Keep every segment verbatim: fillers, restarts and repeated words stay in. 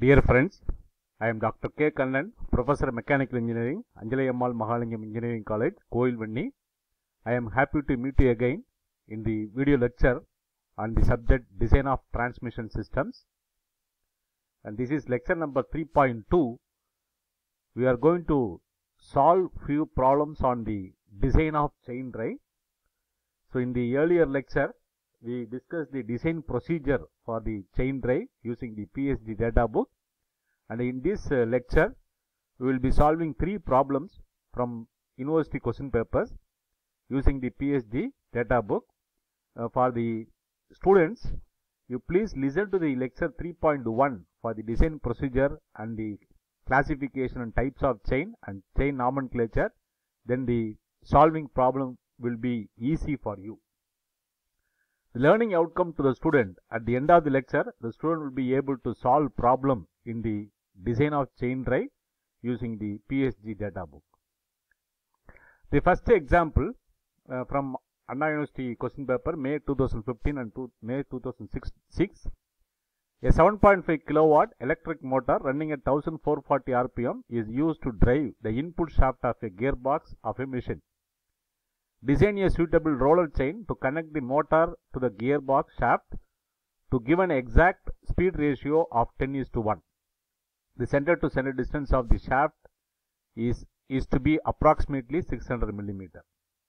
Dear friends, I am Doctor K. Kannan, Professor Mechanical Engineering, Anjalai Ammal Mahalingam Engineering College, Koilvanni. I am happy to meet you again in the video lecture on the subject Design of Transmission Systems. And this is lecture number three point two. We are going to solve few problems on the design of chain drive. So in the earlier lecture, we discussed the design procedure for the chain drive using the P S D data book, and in this uh, lecture we will be solving three problems from university question papers using the P S D data book. Uh, for the students, you please listen to the lecture three point one for the design procedure and the classification and types of chain and chain nomenclature. Then the solving problem will be easy for you. The learning outcome to the student: at the end of the lecture, the student will be able to solve problem in the design of chain drive using the P S D data book. The first example uh, from Anna University question paper, May two thousand fifteen and two, May two thousand six. A seven point five kilowatt electric motor running at one thousand four hundred forty R P M is used to drive the input shaft of a gearbox of a machine. Design a suitable roller chain to connect the motor to the gearbox shaft to give an exact speed ratio of ten is to one. The center to center distance of the shaft is, is to be approximately six hundred millimeters.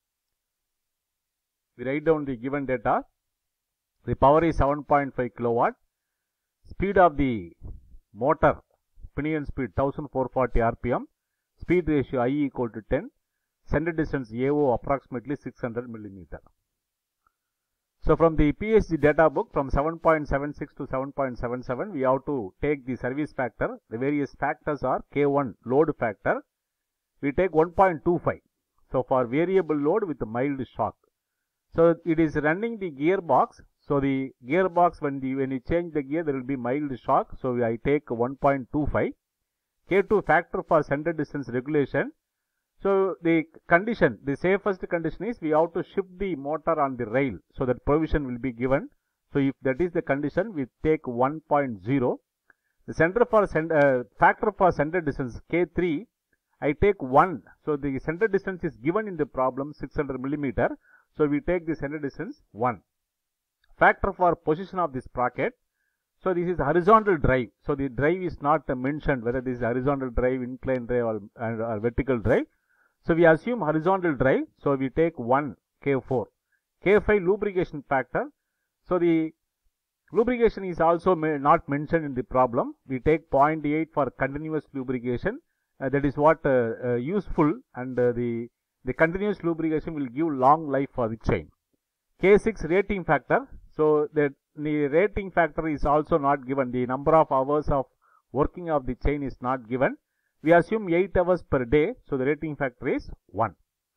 We write down the given data. The power is seven point five kilowatt. Speed of the motor, pinion speed one thousand four hundred forty R P M. Speed ratio I equal to ten. Center distance A O approximately six hundred millimeters. So from the P S D data book, from seven point seven six to seven point seven seven, we have to take the service factor. The various factors are K one load factor. We take one point two five. So for variable load with mild shock. So it is running the gearbox. So the gearbox, when the when you change the gear, there will be mild shock. So I take one point two five. K two factor for center distance regulation. So the condition, the safest condition is we have to shift the motor on the rail, so that provision will be given. So if that is the condition, we take one point zero. The center for center, uh, factor for center distance K three, I take one. So the center distance is given in the problem six hundred millimeters. So we take the center distance one. Factor for position of the sprocket. So this is horizontal drive. So the drive is not uh, mentioned whether this is horizontal drive, inclined drive, or, or, or vertical drive. So we assume horizontal drive. So we take one K four. K five lubrication factor. So the lubrication is also not mentioned in the problem. We take zero point eight for continuous lubrication. Uh, that is what uh, uh, useful, and uh, the the continuous lubrication will give long life for the chain. K six rating factor. So that the rating factor is also not given. The number of hours of working of the chain is not given. We assume eight hours per day, so the rating factor is one.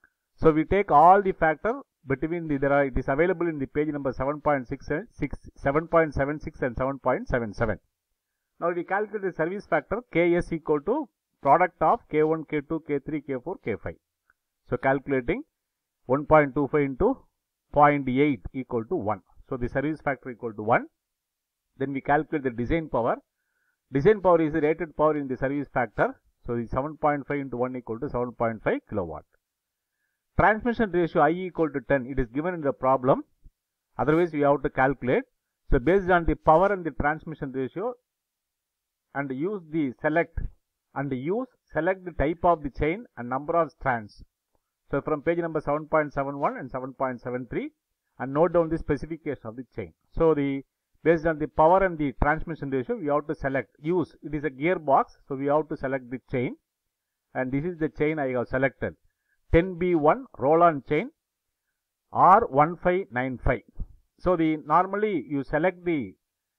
So we take all the factor between the, there are, it is available in the page number seven point six, seven point seven six and seven point seven seven. Now we calculate the service factor K S equal to product of K one, K two, K three, K four, K five. So calculating one point two five into zero point eight equal to one. So the service factor equal to one. Then we calculate the design power. Design power is the rated power in the service factor. So the seven point five into one equal to seven point five kilowatt. Transmission ratio I equal to ten. It is given in the problem. Otherwise we have to calculate. So based on the power and the transmission ratio, and use the select and use select the type of the chain and number of strands. So from page number seven point seven one and seven point seven three, and note down the specification of the chain. So the based on the power and the transmission ratio, we have to select, use, it is a gearbox, so we have to select the chain, and this is the chain I have selected. ten B one roll-on chain, R one five nine five. So the normally you select the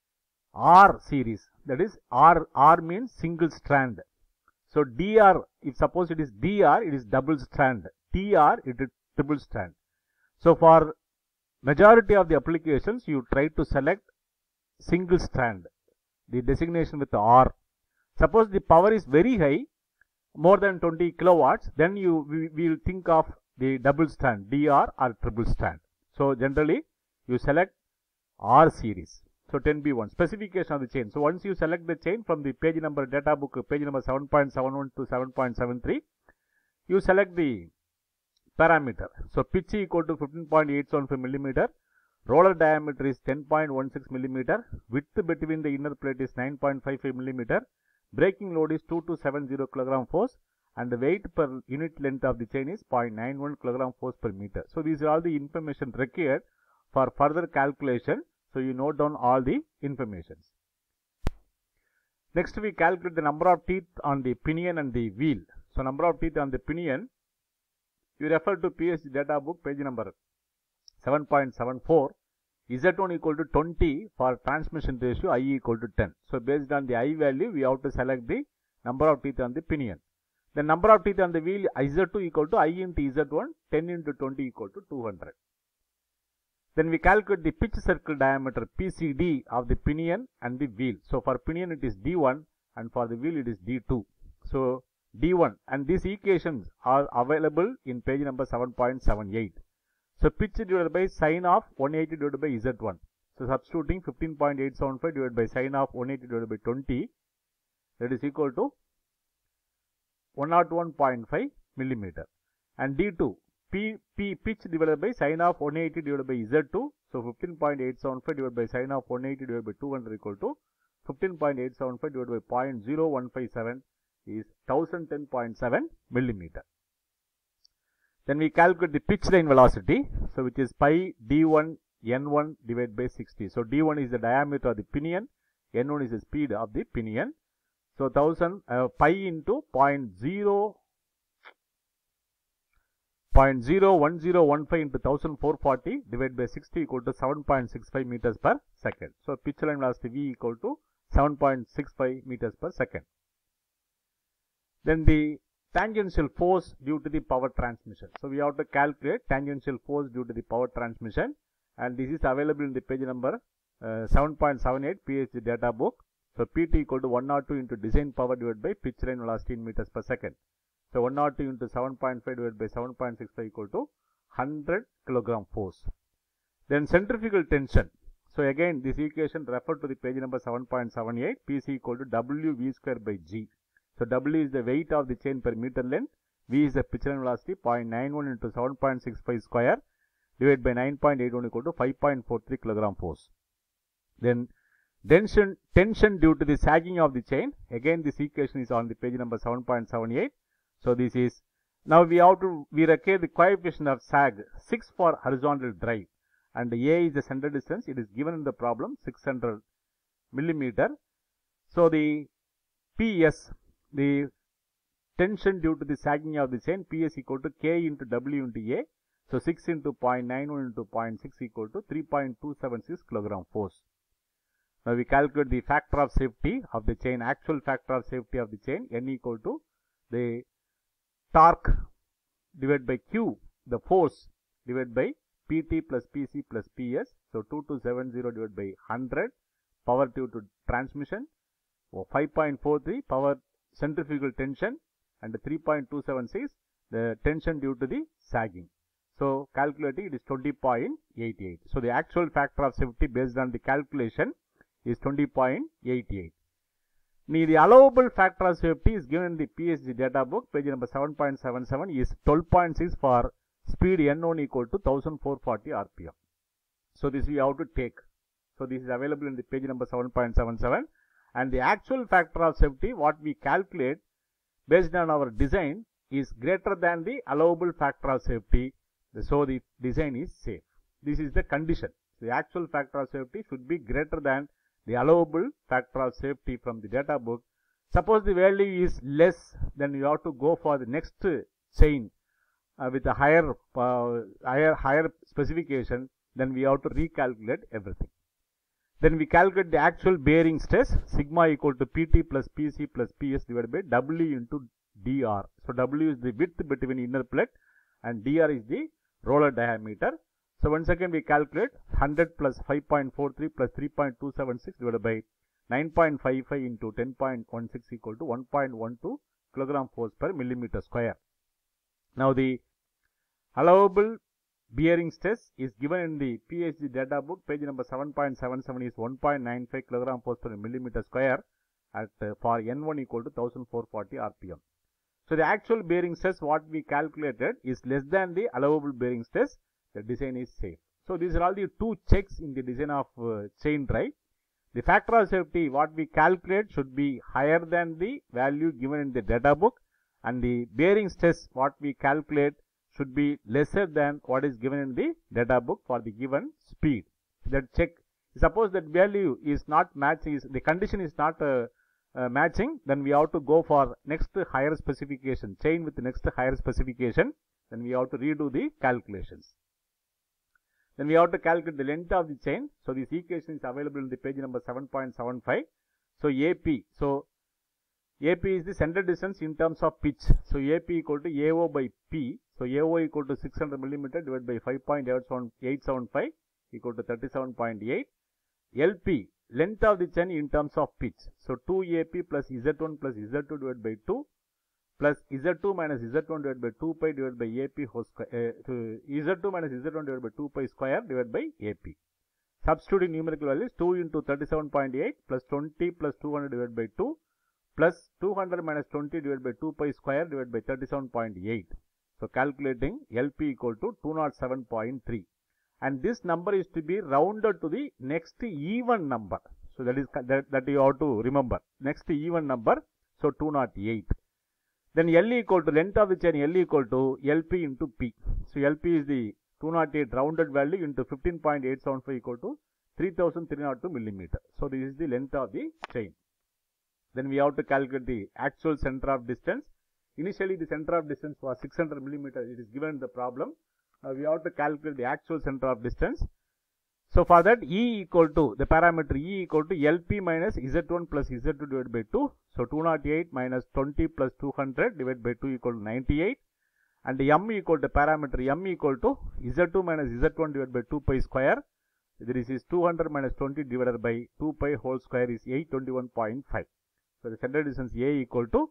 R series, that is R, R means single strand. So D R, if suppose it is D R, it is double strand. T R, it is triple strand. So for majority of the applications, you try to select single strand, the designation with the R. Suppose the power is very high, more than twenty kilowatts, then you we, we will think of the double strand, D R or triple strand. So generally you select R series. So ten B one, specification of the chain. So once you select the chain from the page number data book, page number seven point seven one to seven point seven three, you select the parameter. So pitch equal to fifteen point eight seven five millimeter, roller diameter is ten point one six millimeter, width between the inner plate is nine point five five millimeter, braking load is two two seven zero kilogram force, and the weight per unit length of the chain is zero point nine one kilogram force per meter. So these are all the information required for further calculation. So you note down all the informations. Next we calculate the number of teeth on the pinion and the wheel. So number of teeth on the pinion, you refer to P S G data book page number seven point seven four, Z one equal to twenty for transmission ratio I equal to ten. So based on the I value, we have to select the number of teeth on the pinion. The number of teeth on the wheel Z two equal to I into Z one, ten into twenty equal to two hundred. Then we calculate the pitch circle diameter P C D of the pinion and the wheel. So for pinion it is D one and for the wheel it is D two. So D one, and these equations are available in page number seven point seven eight. So pitch divided by sine of one eighty divided by Z one. So substituting fifteen point eight seven five divided by sine of one eighty divided by twenty, that is equal to one oh one point five millimeter. And D two, P, P pitch divided by sine of one eighty divided by Z two. So fifteen point eight seven five divided by sine of one eighty divided by two hundred equal to fifteen point eight seven five divided by zero point zero one five seven is one thousand ten point seven millimeter. Then we calculate the pitch line velocity, so which is pi d one n one divided by sixty. So d one is the diameter of the pinion, n one is the speed of the pinion. So one thousand uh, pi into zero point zero one zero one five into one thousand four hundred forty divided by sixty equal to seven point six five meters per second. So pitch line velocity V equal to seven point six five meters per second. Then the tangential force due to the power transmission. So we have to calculate tangential force due to the power transmission, and this is available in the page number uh, seven point seven eight P H D data book. So P T equal to one oh two into design power divided by pitch line velocity in meters per second. So one oh two into seven point five divided by seven point six five equal to one hundred kilogram force. Then centrifugal tension. So again this equation referred to the page number seven point seven eight, P C equal to W V square by G. So W is the weight of the chain per meter length, V is the pitch line velocity, zero point nine one into seven point six five square divided by nine point eight one equal to five point four three kilogram force. Then tension, tension due to the sagging of the chain, again this equation is on the page number seven point seven eight. So this is, now we have to, we require the coefficient of sag six for horizontal drive, and the A is the center distance, it is given in the problem six hundred millimeter. So the P S, the tension due to the sagging of the chain, P S equal to K into W into A. So six into zero point nine one into zero point six equal to three point two seven six kilogram force. Now we calculate the factor of safety of the chain, actual factor of safety of the chain, N equal to the torque divided by Q, the force divided by P T plus P C plus P S. So two two seven zero divided by one hundred, power due to transmission, or five point four three power centrifugal tension, and three point two seven six the tension due to the sagging. So calculating it is twenty point eight eight. So the actual factor of safety based on the calculation is twenty point eight eight. The allowable factor of safety is given in the P S G data book, page number seven point seven seven, is twelve point six for speed N one equal to one thousand four hundred forty R P M. So this we have to take. So this is available in the page number seven point seven seven, and the actual factor of safety what we calculate based on our design is greater than the allowable factor of safety. So the design is safe. This is the condition. The actual factor of safety should be greater than the allowable factor of safety from the data book. Suppose the value is less, then you have to go for the next chain uh, with a higher, uh, higher, higher specification. Then we have to recalculate everything. Then we calculate the actual bearing stress, sigma equal to P T plus P C plus P S divided by W into D R. So W is the width between inner plate and D R is the roller diameter. So once again we calculate one hundred plus five point four three plus three point two seven six divided by nine point five five into ten point one six equal to one point one two kilogram force per millimeter square. Now the allowable bearing stress is given in the P H D data book, page number seven point seven seven is one point nine five kilogram force per millimeter square at uh, for N one equal to fourteen forty R P M. So the actual bearing stress what we calculated is less than the allowable bearing stress. The design is safe. So these are all the two checks in the design of uh, chain drive. The factor of safety what we calculate should be higher than the value given in the data book, and the bearing stress what we calculate should be lesser than what is given in the data book for the given speed. That check, suppose that value is not matching, is the condition is not uh, uh, matching, then we have to go for next higher specification, chain with the next higher specification, then we have to redo the calculations. Then we have to calculate the length of the chain. So this equation is available in the page number seven point seven five. So A P, so A P is the center distance in terms of pitch. So A P equal to A O by P. So A O equal to six hundred millimeter divided by five point eight seven five equal to thirty-seven point eight. L P, length of the chain in terms of pitch. So two A P plus Z one plus Z two divided by two plus Z two minus Z one divided by two pi divided by A P whole square, uh, Z two minus Z one divided by two pi square divided by A P. Substituting numerical values, two into thirty-seven point eight plus twenty plus two hundred divided by two plus two hundred minus twenty divided by two pi square divided by thirty-seven point eight. So calculating L P equal to two hundred seven point three. And this number is to be rounded to the next even number. So that is that, that you have to remember. Next even number, so two hundred eight. Then L equal to length of the chain, L equal to L P into P. So L P is the two hundred eight rounded value into fifteen point eight seven five equal to three thousand three hundred two millimeter. So this is the length of the chain. Then we have to calculate the actual center of distance. Initially the center of distance was six hundred millimeter. It is given in the problem. Now we have to calculate the actual center of distance. So for that E equal to, the parameter E equal to L P minus Z one plus Z two divided by two. So two hundred eight minus twenty plus two hundred divided by two equal to ninety-eight. And the M equal to parameter M equal to Z two minus Z one divided by two pi square. This is two hundred minus twenty divided by two pi whole square is eight hundred twenty-one point five. So the center distance A equal to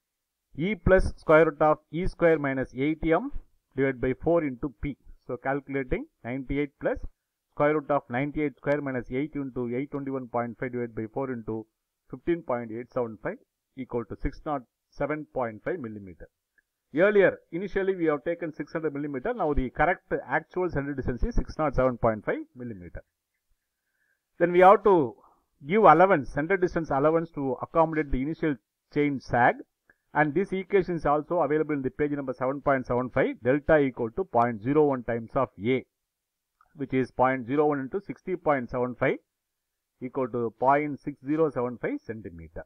E plus square root of E square minus eight M divided by four into P. So calculating ninety-eight plus square root of ninety-eight square minus eight into eight hundred twenty-one point five divided by four into fifteen point eight seven five equal to six hundred seven point five millimeter. Earlier, initially we have taken six hundred millimeter. Now the correct actual center distance is six hundred seven point five millimeter. Then we have to give allowance, center distance allowance to accommodate the initial chain sag. And this equation is also available in the page number seven point seven five. Delta equal to zero point zero one times of A, which is zero point zero one into sixty point seven five equal to zero point six zero seven five centimeter.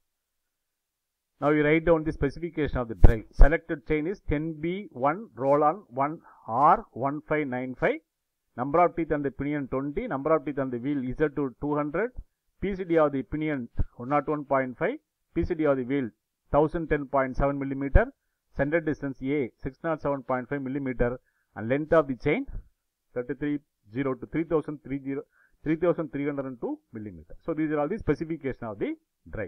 Now you write down the specification of the drive. Selected chain is ten B one roll on one R one five nine five. Number of teeth on the pinion twenty. Number of teeth on the wheel Z two two hundred. P C D of the pinion one oh one point five. P C D of the wheel one thousand ten point seven millimeter. Center distance A six hundred seven point five millimeter. And length of the chain thirty-three zero to three thousand three hundred two millimeter. So these are all the specification of the drive.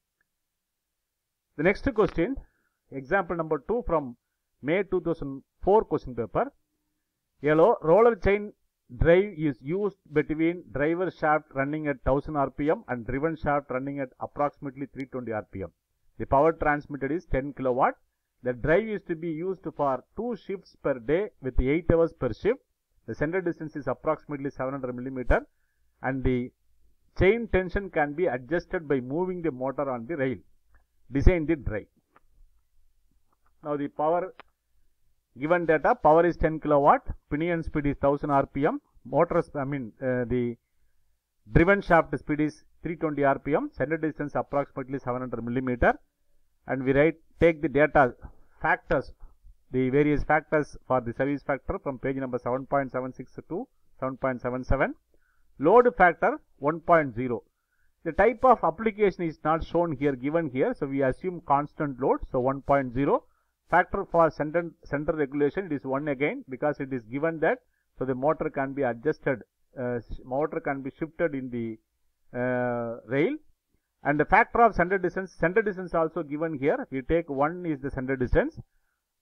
The next question, example number two from May two thousand four question paper. Yellow roller chain drive is used between driver shaft running at one thousand R P M and driven shaft running at approximately three hundred twenty R P M. The power transmitted is ten kilowatt. The drive is to be used for two shifts per day with eight hours per shift. The center distance is approximately seven hundred millimeter, and the chain tension can be adjusted by moving the motor on the rail. Design the drive. Now the power given data, power is ten kilowatt, pinion speed is one thousand R P M, motor, I mean uh, the driven shaft speed is three hundred twenty R P M, center distance approximately seven hundred millimeter, and we write take the data factors, the various factors for the service factor from page number seven point seven six to seven point seven seven. Load factor one point zero. The type of application is not shown here, given here, so we assume constant load, so one point zero. Factor for center, center regulation, it is one again because it is given that, so the motor can be adjusted, uh, motor can be shifted in the uh, rail. And the factor of center distance, center distance also given here, we take one is the center distance.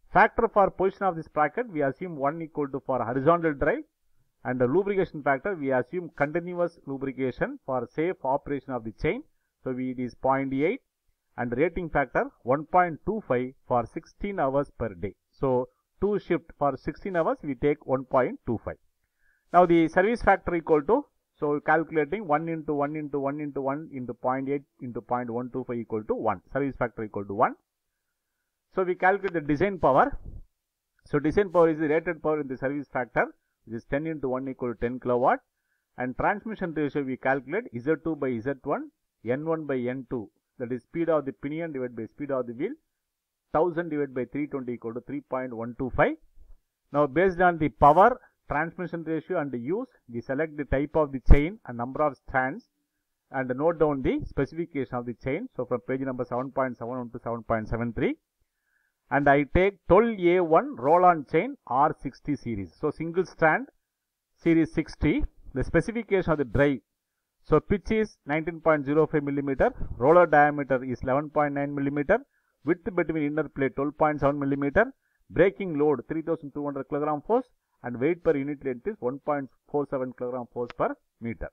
Factor for position of this bracket, we assume one equal to for horizontal drive, and the lubrication factor, we assume continuous lubrication for safe operation of the chain. So we, it is zero point eight, and rating factor one point two five for sixteen hours per day. So two shift for sixteen hours, we take one point two five. Now the service factor equal to, so calculating one into one into one into one into zero point eight into zero point one two five equal to one. Service factor equal to one. So we calculate the design power. So design power is the rated power in the service factor, which is ten into one equal to ten kilowatt. And transmission ratio we calculate Z two by Z one, N one by N two, that is speed of the pinion divided by speed of the wheel, one thousand divided by three hundred twenty equal to three point one two five. Now based on the power, transmission ratio and the use, we select the type of the chain and number of strands and note down the specification of the chain. So from page number seven point seven one to seven point seven three. And I take twelve A one roll-on chain R sixty series. So single strand series sixty. The specification of the drive. So pitch is nineteen point zero five millimeter. Roller diameter is eleven point nine millimeter. Width between inner plate twelve point seven millimeter. Braking load three thousand two hundred kilogram force. And weight per unit length is one point four seven kilogram force per meter.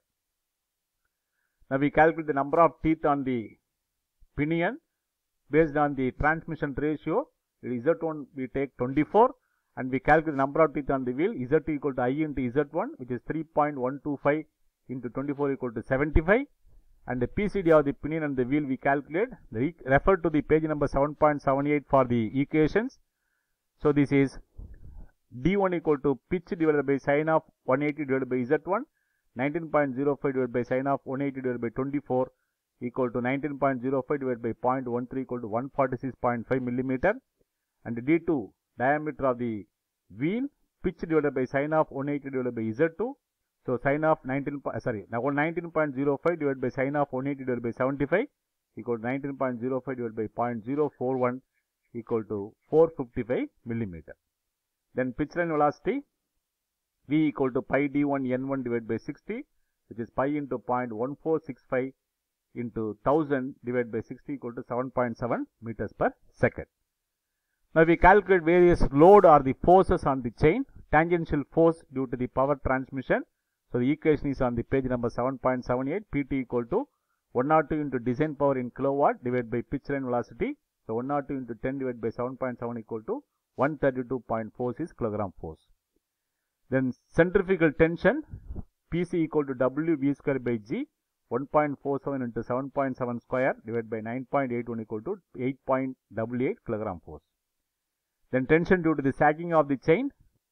Now we calculate the number of teeth on the pinion based on the transmission ratio. Z one we take twenty-four, and we calculate the number of teeth on the wheel. Z two equal to I into Z one, which is three point one two five into twenty-four equal to seventy-five, and the P C D of the pinion and the wheel we calculate. The refer to the page number seven point seven eight for the equations. So this is D one equal to pitch divided by sine of one eighty divided by Z one, nineteen point zero five divided by sine of one eighty divided by twenty-four equal to nineteen point zero five divided by zero point one three equal to one forty-six point five millimeter. And D two diameter of the wheel, pitch divided by sine of one eighty divided by Z two. So sine of nineteen, sorry, now nineteen point zero five divided by sine of one eighty divided by seventy-five equal to nineteen point zero five divided by zero point zero four one equal to four fifty-five millimeter. Then pitch line velocity V equal to pi D one N one divided by sixty, which is pi into zero point one four six five into one thousand divided by sixty equal to seven point seven meters per second. Now we calculate various load or the forces on the chain. Tangential force due to the power transmission. So the equation is on the page number seven point seven eight. P T equal to one hundred two into design power in kilowatt divided by pitch line velocity. So one hundred two into ten divided by seven point seven equal to one thirty-two point four six kilogram force. Then centrifugal tension P C equal to W V square by G, one point four seven into seven point seven square divided by nine point eight one equal to eight point eight eight kilogram force. Then tension due to the sagging of the chain.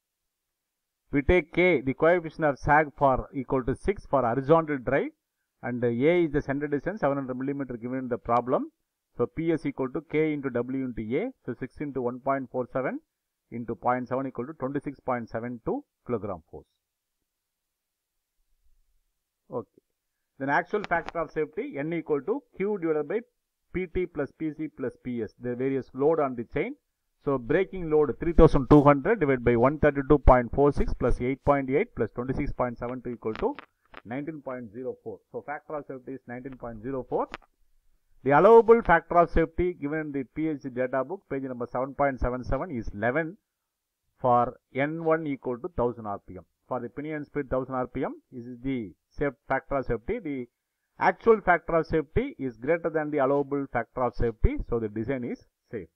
We take K, the coefficient of sag for equal to six for horizontal drive, and A is the center distance seven hundred millimeter given in the problem. So P S equal to K into W into A. So six into one point four seven into zero point seven equal to twenty-six point seven two kilogram force. Okay. Then actual factor of safety N equal to Q divided by P T plus P C plus P S, the various load on the chain. So braking load three thousand two hundred divided by one thirty-two point four six plus eight point eight plus twenty-six point seven two equal to nineteen point zero four. So factor of safety is nineteen point zero four. The allowable factor of safety given in the P H D data book page number seven point seven seven is eleven for N one equal to one thousand R P M. For the pinion speed one thousand R P M, this is the safe factor of safety. The actual factor of safety is greater than the allowable factor of safety, so the design is safe.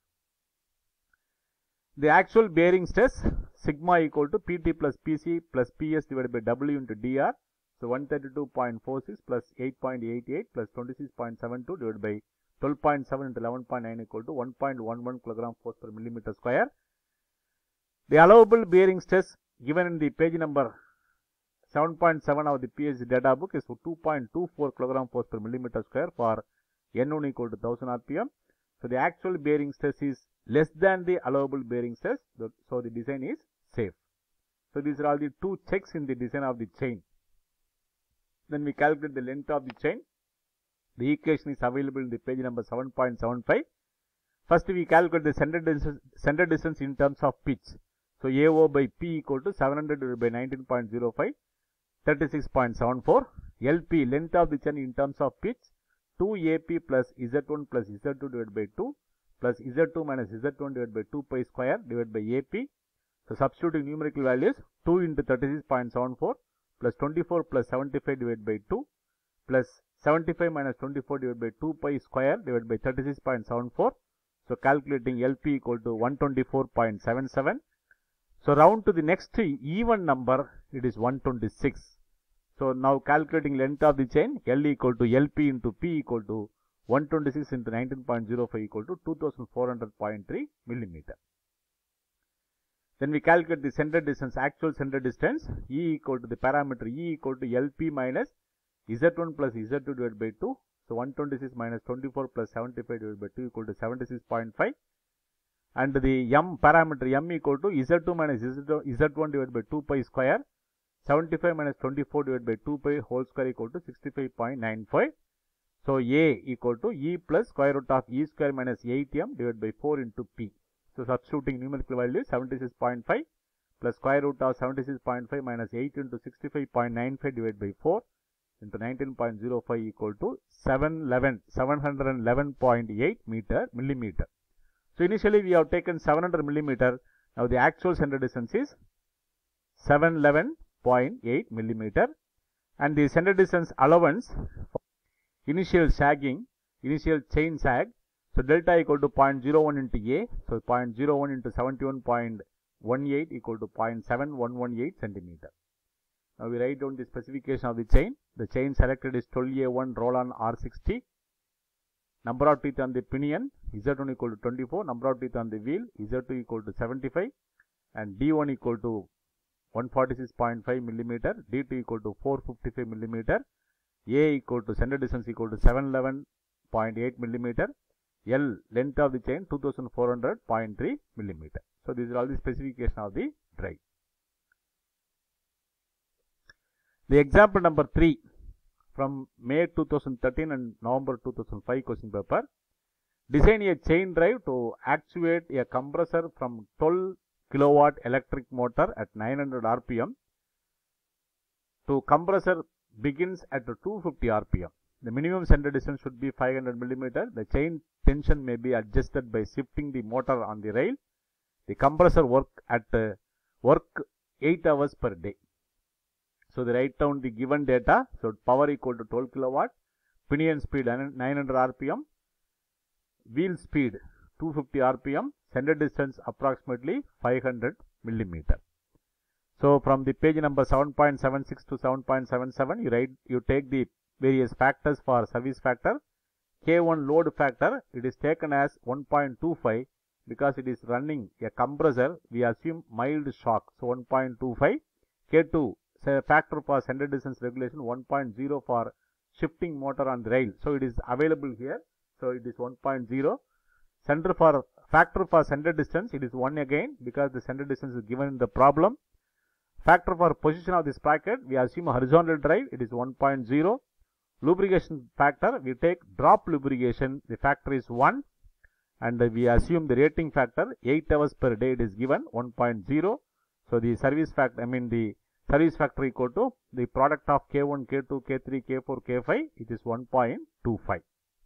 The actual bearing stress sigma equal to P T plus P C plus P S divided by W into D R. So one thirty-two point four six plus eight point eight eight plus twenty-six point seven two divided by twelve point seven into eleven point nine equal to one point one one kilogram force per millimeter square. The allowable bearing stress given in the page number seven point seven of the P H D data book is two point two four kilogram force per millimeter square for N one equal to one thousand R P M. So the actual bearing stress is less than the allowable bearing stress, so the design is safe. So these are all the two checks in the design of the chain. Then we calculate the length of the chain. The equation is available in the page number seven point seven five. First we calculate the center distance, center distance in terms of pitch. So A O by P equal to seven hundred divided by nineteen point zero five, thirty-six point seven four. L P, length of the chain in terms of pitch, two A P plus Z one plus Z two divided by two, plus Z two minus Z one divided by two pi square divided by A P. So substituting numerical values, two into thirty-six point seven four plus twenty-four plus seventy-five divided by two plus seventy-five minus twenty-four divided by two pi square divided by thirty-six point seven four. So calculating L P equal to one twenty-four point seven seven. So round to the next even number, it is one twenty-six. So now calculating length of the chain, L equal to L P into P equal to one twenty-six into nineteen point zero five equal to two thousand four hundred point three millimeter. Then we calculate the center distance, actual center distance, E equal to the parameter E equal to L P minus Z one plus Z two divided by two. So one twenty-six minus twenty-four plus seventy-five divided by two equal to seventy-six point five. And the M parameter M equal to Z two minus Z one divided by two pi square. seventy-five minus twenty-four divided by two pi whole square equal to sixty-five point nine five. So A equal to E plus square root of E square minus eight M divided by four into P. So substituting numerical value seventy-six point five plus square root of seventy-six point five minus eight into sixty-five point nine five divided by four into nineteen point zero five equal to seven hundred eleven point eight meter millimeter. So initially we have taken seven hundred millimeter. Now the actual center distance is seven hundred eleven point eight millimeter, and the center distance allowance for initial sagging, initial chain sag. So delta equal to zero point zero one into A. So zero point zero one into seventy-one point one eight equal to zero point seven one one eight centimeter. Now we write down the specification of the chain. The chain selected is twelve A one Roland R sixty. Number of teeth on the pinion, Z one equal to twenty-four. Number of teeth on the wheel, Z two equal to seventy-five. And D one equal to one forty-six point five millimeter. D two equal to four fifty-five millimeter. A equal to center distance equal to seven hundred eleven point eight millimeter. L length of the chain two thousand four hundred point three millimeter. So these are all the specification of the drive. The example number three from May two thousand thirteen and November two thousand five question paper. Design a chain drive to actuate a compressor from twelve kilowatt electric motor at nine hundred R P M to compressor begins at two fifty R P M. The minimum center distance should be five hundred millimeter. The chain tension may be adjusted by shifting the motor on the rail. The compressor work at uh, work eight hours per day. So they write down the given data. So power equal to twelve kilowatt, pinion speed nine hundred R P M, wheel speed two fifty R P M, center distance approximately five hundred millimeter. So from the page number seven point seven six to seven point seven seven, you write, you take the various factors for service factor. K one load factor, it is taken as one point two five because it is running a compressor. We assume mild shock, so one point two five. K two, say factor for center distance regulation, one point zero for shifting motor on the rail. So it is available here. So it is one point zero. Center for factor for center distance, it is one again because the center distance is given in the problem. Factor for position of the sprocket, we assume a horizontal drive, it is one point zero. Lubrication factor, we take drop lubrication, the factor is one, and we assume the rating factor eight hours per day, it is given one point zero. So the service factor, I mean the service factor equal to the product of K one, K two, K three, K four, K five, it is one point two five.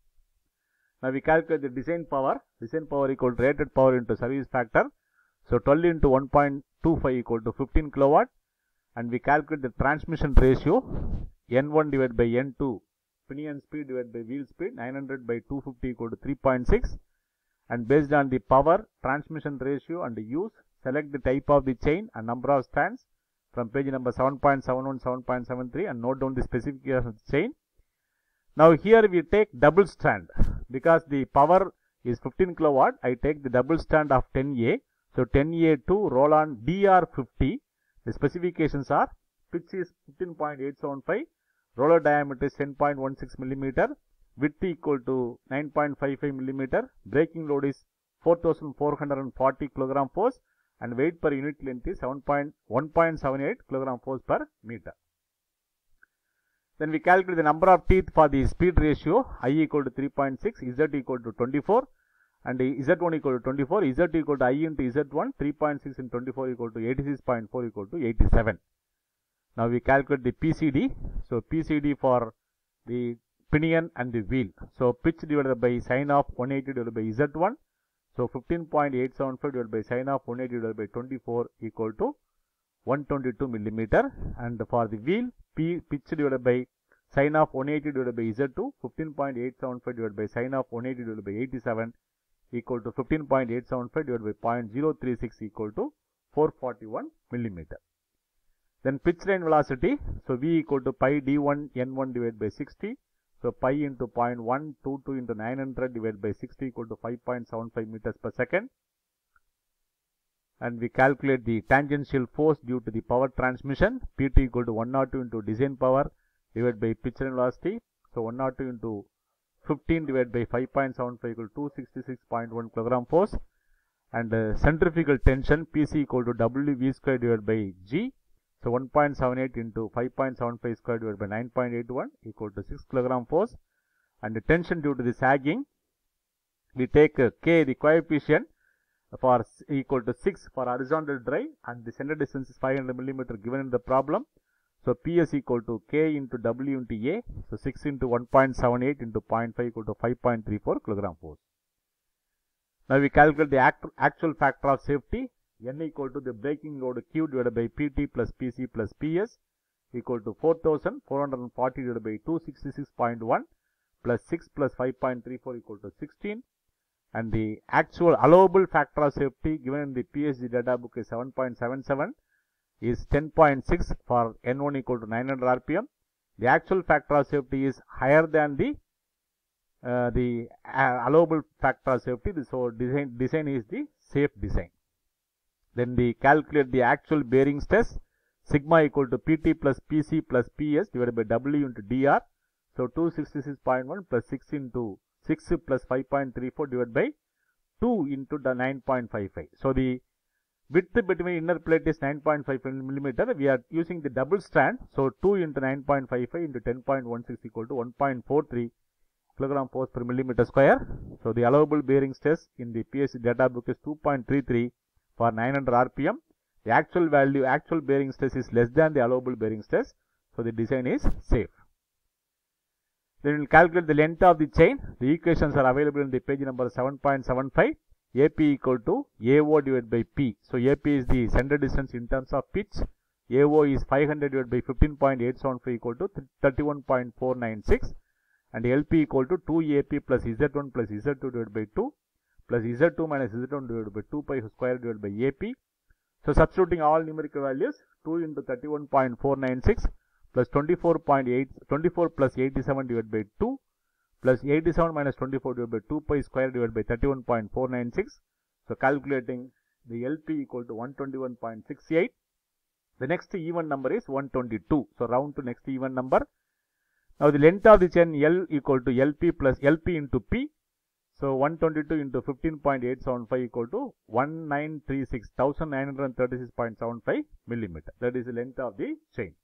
Now we calculate the design power, design power equal to rated power into service factor. So twelve into one point two five equal to fifteen kilowatt, and we calculate the transmission ratio N one divided by N two, pinion speed divided by wheel speed, nine hundred by two fifty equal to three point six, and based on the power, transmission ratio and the use, select the type of the chain and number of strands from page number seven point seven one, seven point seven three, and note down the specification of the chain. Now here we take double strand because the power is fifteen kilowatt. I take the double strand of ten A. So ten A two Roland D R fifty. The specifications are: pitch is fifteen point eight seven five, roller diameter is ten point one six millimeter, width equal to nine point five five millimeter, braking load is four thousand four hundred forty kilogram force, and weight per unit length is one point seven eight kilogram force per meter. Then we calculate the number of teeth for the speed ratio, I equal to three point six, Z equal to twenty-four, and Z one equal to twenty-four, Z equal to I into Z one, three point six into twenty-four equal to eighty-six point four equal to eighty-seven. Now we calculate the P C D. So P C D for the pinion and the wheel. So pitch divided by sine of one eighty divided by Z one. So fifteen point eight seven five divided by sine of one eighty divided by twenty-four equal to one twenty-two millimeter. And for the wheel, P pitch divided by sine of one eighty divided by Z two, fifteen point eight seven five divided by sine of one eighty divided by eighty-seven equal to fifteen point eight seven five divided by zero point zero three six equal to four forty-one millimeter. Then pitch line velocity, so V equal to pi d one n one divided by sixty. So pi into zero point one two two into nine hundred divided by sixty equal to five point seven five meters per second. And we calculate the tangential force due to the power transmission, P T equal to one hundred two into design power divided by pitch line velocity. So one hundred two into fifteen divided by five point seven five equal to two hundred sixty-six point one kilogram force. And uh, centrifugal tension, P C equal to W V square divided by G. So one point seven eight into five point seven five square divided by nine point eight one equal to six kilogram force. And the tension due to the sagging, we take uh, K, the coefficient, for equal to six for horizontal drive, and the center distance is five hundred millimeter given in the problem. So P S equal to K into W into A. So six into one point seven eight into zero point five equal to five point three four kilogram force. Now we calculate the act actual factor of safety, N equal to the braking load Q divided by P T plus P C plus P S equal to four thousand four hundred forty divided by two hundred sixty-six point one plus six plus five point three four equal to sixteen. And the actual allowable factor of safety given in the P S G data book is seven point seven seven, is ten point six for N one equal to nine hundred R P M. The actual factor of safety is higher than the uh, the uh, allowable factor of safety. So design design is the safe design. Then we calculate the actual bearing stress, sigma equal to P T plus P C plus P S divided by W into D R. So two hundred sixty-six point one plus six into six plus five point three four divided by two into the nine point five five. So the width between inner plate is nine point five millimeter. We are using the double strand. So two into nine point five five into ten point one six equal to one point four three kilogram force per millimeter square. So the allowable bearing stress in the P S C data book is two point three three for nine hundred R P M. The actual value, actual bearing stress is less than the allowable bearing stress. So the design is safe. Then we will calculate the length of the chain. The equations are available in the page number seven point seven five. A P equal to A O divided by P. So A P is the center distance in terms of pitch. A O is five hundred divided by fifteen point eight seven five equal to thirty-one point four nine six. And L P equal to two A P plus Z one plus Z two divided by two plus Z two minus Z one divided by two pi square divided by A P. So substituting all numerical values, two into thirty-one point four nine six plus twenty-four point eight, twenty-four plus eighty-seven divided by two plus eighty-seven minus twenty-four divided by two pi square divided by thirty-one point four nine six. So calculating the L P equal to one twenty-one point six eight. The next even number is one twenty-two. So round to next even number. Now the length of the chain L equal to L P plus L P into P. So one twenty-two into fifteen point eight seven five equal to one nine three six, one thousand nine hundred thirty-six point seven five millimeter. That is the length of the chain.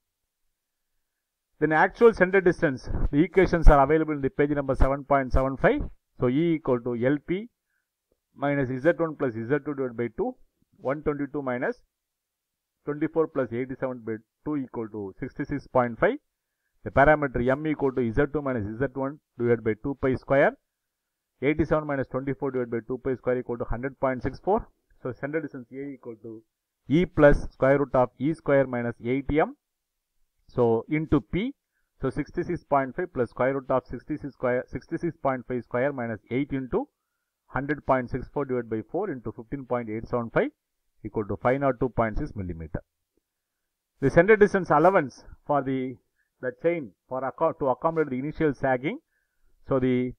Then actual center distance, the equations are available in the page number seven point seven five. So E equal to L P minus Z one plus Z two divided by two, one twenty-two minus twenty-four plus eighty-seven by two equal to sixty-six point five. The parameter M equal to Z two minus Z one divided by two pi square. eighty-seven minus twenty-four divided by two pi square equal to one hundred point six four. So center distance A equal to E plus square root of E square minus eight M. So into P. So sixty-six point five plus square root of sixty-six square, sixty-six point five square minus eight into one hundred point six four divided by four into fifteen point eight seven five equal to five hundred two point six millimeter. The center distance allowance for the, the chain for to accommodate the initial sagging. So the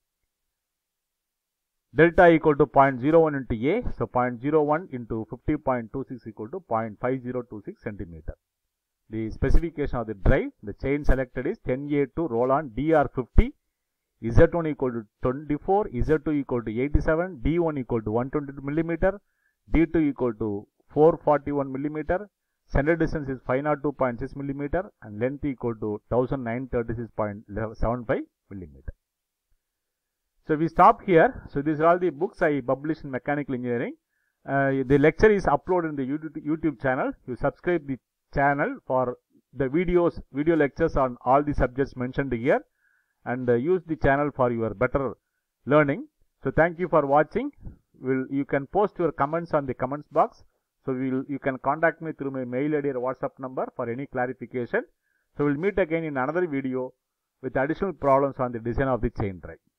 delta equal to zero point zero one into A. So zero point zero one into fifty point two six equal to zero point five zero two six centimeter. The specification of the drive, the chain selected is ten A two Roland D R fifty, Z one equal to twenty-four, Z two equal to eighty-seven, D one equal to one hundred twenty millimeter, D two equal to four hundred forty-one millimeter, center distance is five hundred two point six millimeter and length equal to one thousand nine hundred thirty-six point seven five millimeter. So we stop here. So these are all the books I published in mechanical engineering. Uh, the lecture is uploaded in the YouTube channel. You subscribe the channel for the videos, video lectures on all the subjects mentioned here, and uh, use the channel for your better learning. So thank you for watching. will you can post your comments on the comments box. So we'll, you can contact me through my mail I D or WhatsApp number for any clarification. So we'll meet again in another video with additional problems on the design of the chain drive.